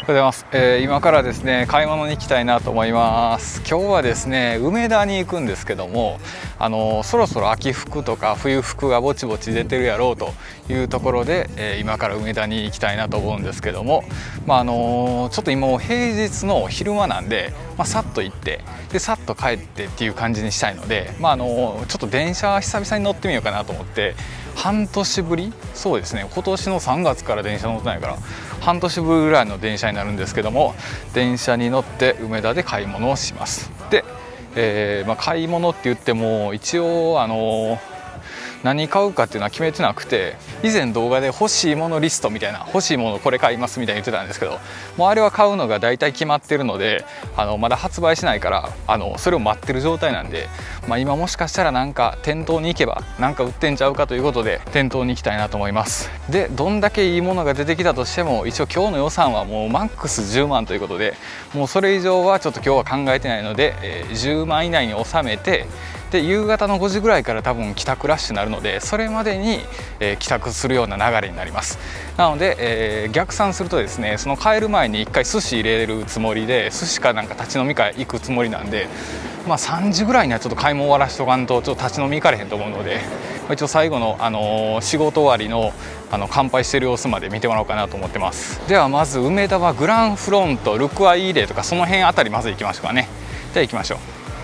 おはようございます。今からですね買い物に行きたいなと思います。今日はですね梅田に行くんですけども、そろそろ秋服とか冬服がぼちぼち出てるやろうというところで、今から梅田に行きたいなと思うんですけども、ちょっと今も平日の昼間なんで、さっと行ってでさっと帰ってっていう感じにしたいので、ちょっと電車久々に乗ってみようかなと思って、半年ぶり、そうですね、今年の3月から電車乗ってないから半年ぶりぐらいの電車になるんですけども、電車に乗って梅田で買い物をします。で、買い物って言っても一応何買うかっていうのは決めてなくて、以前動画で欲しいものリストみたいな、欲しいものこれ買いますみたいに言ってたんですけど、もうあれは買うのが大体決まってるので、まだ発売しないからそれを待ってる状態なんで、今もしかしたらなんか店頭に行けばなんか売ってんちゃうかということで店頭に行きたいなと思います。で、どんだけいいものが出てきたとしても一応今日の予算はもうマックス10万ということで、もうそれ以上はちょっと今日は考えてないので、10万以内に収めて、で夕方の5時ぐらいから多分帰宅ラッシュになるので、それまでに、帰宅するような流れになります。なので、逆算するとですね、その帰る前に1回寿司入れるつもりで、寿司かなんか立ち飲み会行くつもりなんで、3時ぐらいにはちょっと買い物終わらしとかんとちょっと立ち飲み行かれへんと思うので、一応最後の、仕事終わりの乾杯してる様子まで見てもらおうかなと思ってます。ではまず梅田はグランフロント、ルクアイーレとかその辺あたりまず行きましょうかね。じゃあ行きましょう。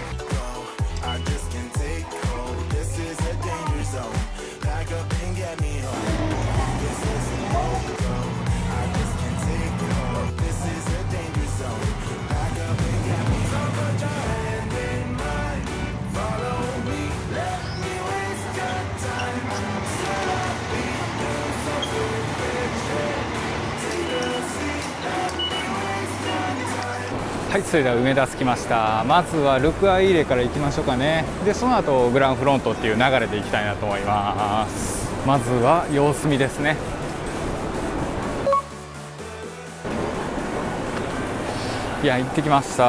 はい、それでは梅田着きました。まずはルクアイーレから行きましょうかね。でその後グランフロントっていう流れで行きたいなと思います。まずは様子見ですね。いや、行ってきました。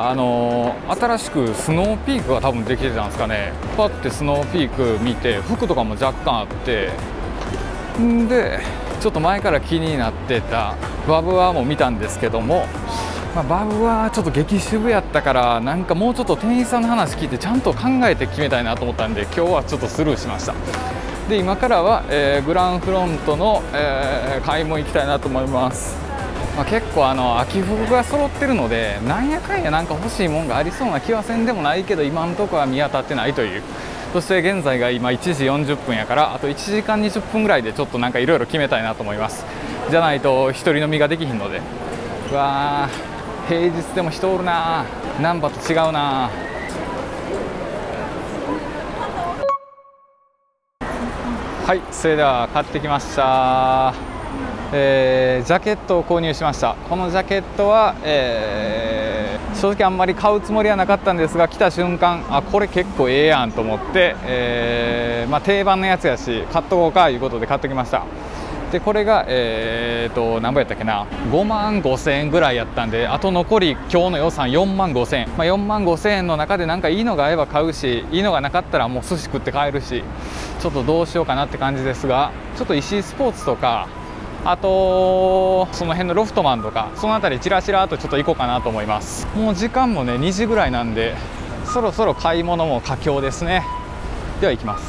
新しくスノーピークが多分できてたんですかね。パッてスノーピーク見て、服とかも若干あって、んでちょっと前から気になってたバブアーも見たんですけども、バブはちょっと激渋やったから、なんかもうちょっと店員さんの話聞いてちゃんと考えて決めたいなと思ったんで、今日はちょっとスルーしました。で今からは、グランフロントの、買い物行きたいなと思います。結構秋服が揃ってるので、なんやかんやなんか欲しいもんがありそうな気はせんでもないけど、今のところは見当たってないという。そして現在が今1時40分やから、あと1時間20分ぐらいでちょっとなんかいろいろ決めたいなと思います。じゃないと一人飲みができひんので。うわー、平日でも人おるな。難波と違うな。はい、それでは買ってきました。ジャケットを購入しました。このジャケットは、正直あんまり買うつもりはなかったんですが、来た瞬間これ結構ええやんと思って、定番のやつやし買っとこうかいうことで買ってきました。でこれが何ぼやったっけな、5万5千円ぐらいやったんで、あと残り今日の予算4万5千円、4万5千円の中でなんかいいのがあれば買うし、いいのがなかったらもう寿司食って帰るし、ちょっとどうしようかなって感じですが、ちょっと石井スポーツとか、あとその辺のロフトマンとかその辺りチラチラとちょっと行こうかなと思います。もう時間もね2時ぐらいなんで、そろそろ買い物も佳境ですね。では行きます。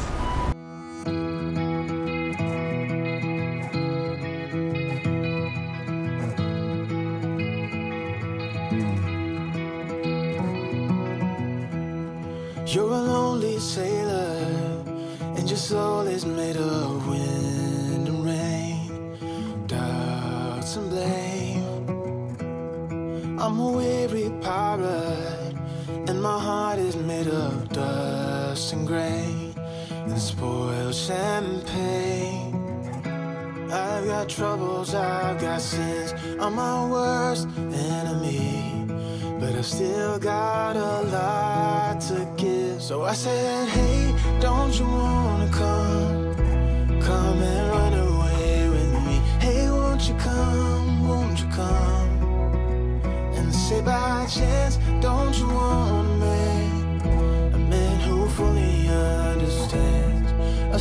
You're a lonely sailor, and your soul is made of wind and rain, doubts and blame. I'm a weary pirate, and my heart is made of dust and grain and spoiled champagne. I've got troubles, I've got sins, I'm my worst enemy, but I've still got a lot to give. So I said, hey, don't you wanna come and run away with me? Hey, won't you come and say by chance, don't you wanna make a man who fully understands a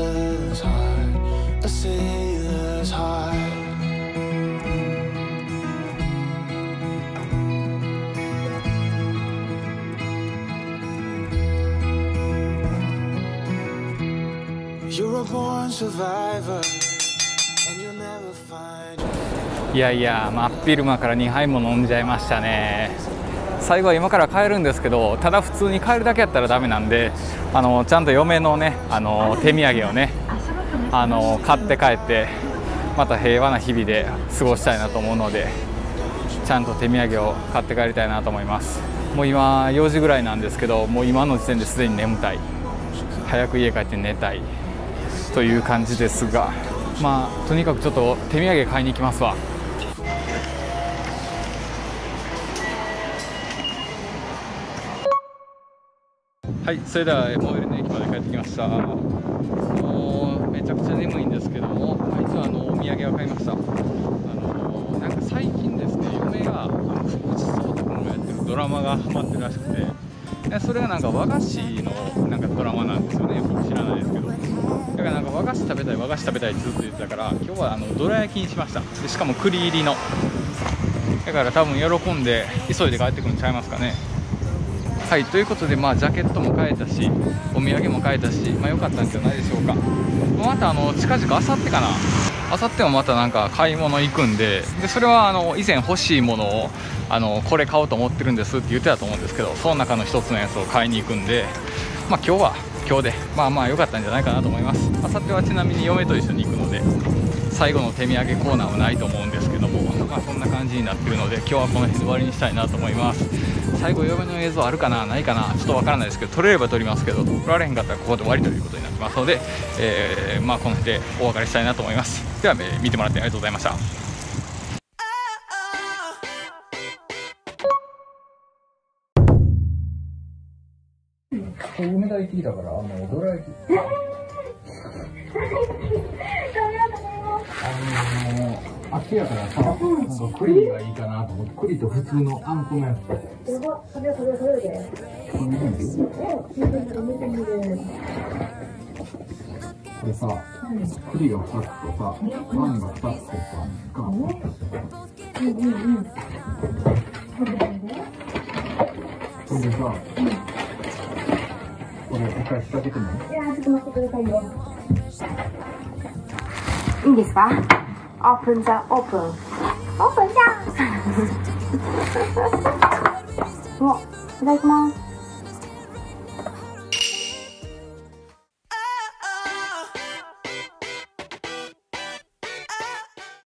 sailor's heart, a sailor's heart. a born survivor, and you'll never find. いやいや、真っ昼間から2杯も飲んじゃいましたね。最後は今から帰るんですけど、ただ普通に帰るだけやったらダメなんで、ちゃんと嫁のね、手土産をね、買って帰ってまた平和な日々で過ごしたいなと思うので、ちゃんと手土産を買って帰りたいなと思います。もう今4時ぐらいなんですけど、もう今の時点ですでに眠たい、早く家帰って寝たいという感じですが、まあとにかくちょっと手土産買いに行きますわ。はい、それでは最寄りの駅まで帰ってきました。もうめちゃくちゃ眠いんですけども、一応お土産は買いました。なんか最近ですね、嫁が福士蒼汰君がやってるドラマがハマってるらしくて、それがなんか和菓子のなんかドラマなんですよね。僕知らないですけど、だからなんか和菓子食べたい和菓子食べたいってずっと言ってたから、今日はどら焼きにしました。でしかも栗入りの、だから多分喜んで急いで帰ってくるんちゃいますかね。はい、ということで、ジャケットも買えたし、お土産も買えたし、良かったんじゃないでしょうか。また近々あさってかな、あさってもまたなんか買い物行くんで、それは以前欲しいものをこれ買おうと思ってるんですって言ってたと思うんですけど、その中の一つのやつを買いに行くんで、今日は今日で良かったんじゃないかなと思います。あさってはちなみに嫁と一緒に行くので、最後の手土産コーナーはないと思うんですけども、そんな感じになってるので、今日はこの辺で終わりにしたいなと思います。最後嫁の映像あるかなないかな、ちょっとわからないですけど、撮れれば撮りますけど、撮られへんかったらここで終わりということになってますので、この辺でお別れしたいなと思います。では、見てもらってありがとうございました。梅田行ってきたから、どら焼き秋やからさ、なんか栗がいいかなと思って、栗と普通のあんこのやつ。それで。これさ、栗が2つとさ、あんが2つとか。それでさ、これ一回仕掛けてもいい？いや、ちょっと待ってくださいよ。いいんですか？オープンじゃ、オープン。オープンじゃ。お、いただきます。